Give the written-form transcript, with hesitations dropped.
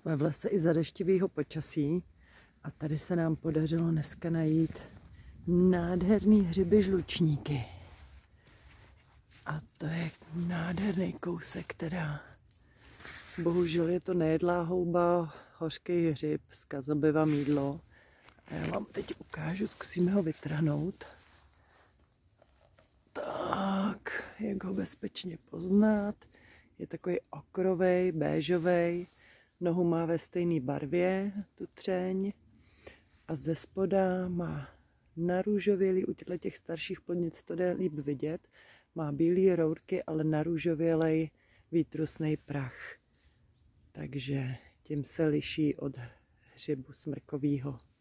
Jsme v lese i za deštivého počasí a tady se nám podařilo dneska najít nádherný hřiby žlučníky. A to je nádherný kousek, teda. Bohužel je to nejedlá houba, hořký hřib, zkazoběva mýdlo. A já vám teď ukážu, zkusíme ho vytrhnout. Tak, jak ho bezpečně poznat. Je takový okrovej, béžovej. Nohu má ve stejné barvě, tu třeň. A ze spoda má narůžovělý, u těch starších plodnic to jde líp vidět. Má bílé rourky, ale narůžovělej výtrusný prach. Takže tím se liší od hřibu smrkovýho.